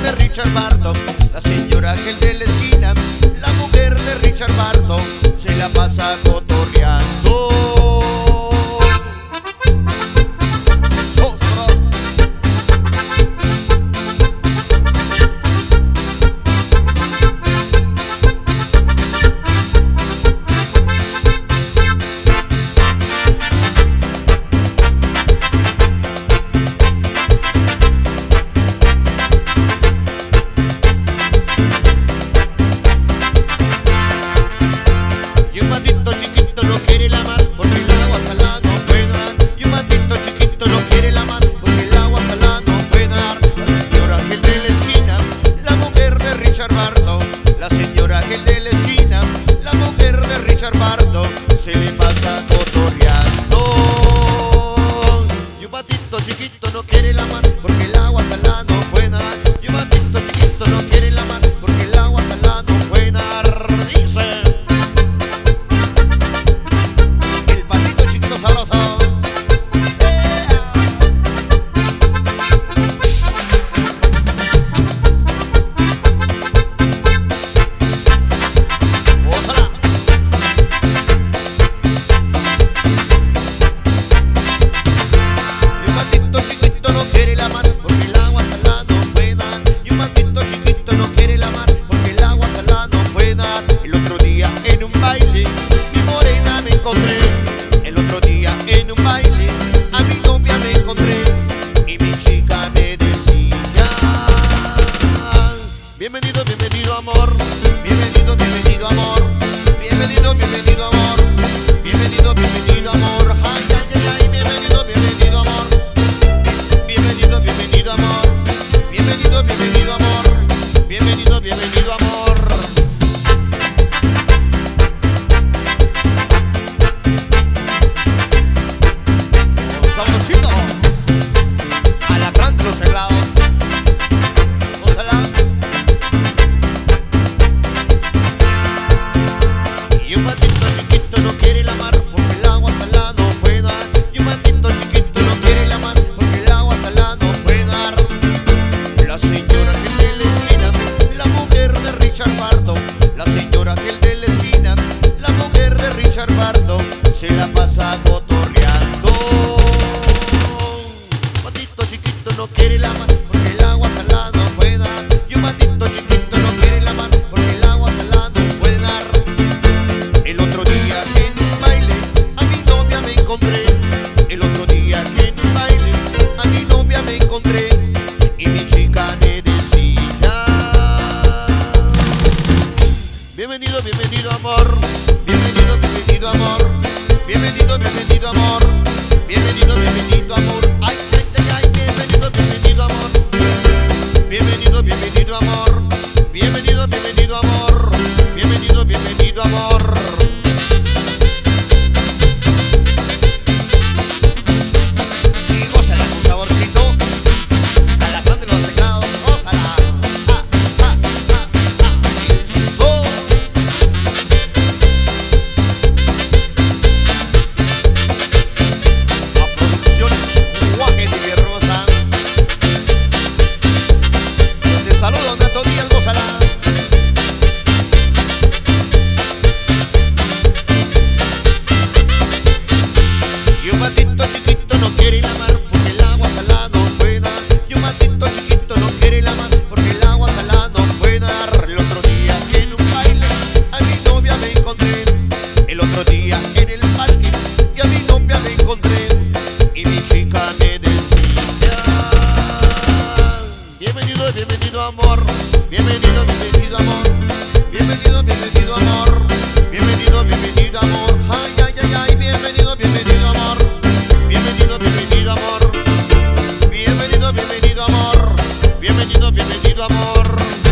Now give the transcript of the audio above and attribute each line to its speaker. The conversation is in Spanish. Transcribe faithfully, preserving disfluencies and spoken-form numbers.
Speaker 1: de Richard Barton, la señora Ángel de la esquina, la mujer de Richard Barton, se la pasa cotorreando. Y un patito chiquito no quiere la mar porque el agua salada no puede dar. Y un patito chiquito no quiere la mar porque el agua salada no puede dar. La señora Ángel de la esquina, la mujer de Richard Barton, la señora Ángel de la esquina, la mujer de Richard Barton, se le pasa cotorreando. Y un patito chiquito no quiere la mar porque el agua salada no puede dar. Y un patito chiquito no quiere la mar porque el agua salada no puede dar. Dice sabroso. ¡Ósala! Y un patito chiquito no quiere la mar porque el agua salada no puede dar. Y un patito chiquito no quiere la mar porque el agua salada no puede dar. El otro día en un baile mi morena me encontré. El otro día en un baile a mi novia me encontré y mi chica me decía: bienvenido, bienvenido amor, bienvenido, bienvenido amor, bienvenido, bienvenido amor, bienvenido, bienvenido amor, ay, ay, ay, ay, bienvenido, bienvenido amor, bienvenido, bienvenido amor, bienvenido, bienvenido amor, bienvenido, bienvenido amor. Sabrosito, alacrán de los helados, ósala. Y un patito chiquito no quiere la mar porque el agua salada no puede dar. Y un patito chiquito no quiere la mar porque el agua salada no puede dar. La señora Ángel de la esquina, la mujer de Richard Barton, la señora Ángel de la esquina, la mujer de Richard Barton, se la pasa cotorreando. Chiquito no quiere la mar porque el agua salada no puede dar. Y un patito chiquito no quiere la mar porque el agua salada no puede dar. El otro día en un baile a mi novia me encontré. El otro día en un baile a mi novia me encontré y mi chica me decía: bienvenido, bienvenido amor, bienvenido, bienvenido amor, bienvenido, bienvenido amor, bienvenido, bienvenido amor. Ay, bienvenido, bienvenido amor, bienvenido, bienvenido amor, bienvenido, bienvenido amor, bienvenido, bienvenido amor. Y gózala con saborcito, alacrán de los teclados, gózala. Ah, ah, ah, ah, oh. A Producciones Guaje de Villarrosa. Saludos a todos y al gózala. Y un patito chiquito no quiere la mar porque el agua salada no puede dar. Y un patito chiquito no quiere la mar porque el agua salada no puede dar. El otro día en un baile a mi novia me encontré. El otro día en el parque y a mi novia me encontré y mi chica me decía: bienvenido, bienvenido amor, bienvenido, bienvenido amor, bienvenido, bienvenido amor, bienvenido, bienvenido amor, ay, ay, ay, ay, bienvenido, bienvenido amor, bienvenido, bienvenido amor, bienvenido, bienvenido amor, bienvenido, bienvenido amor.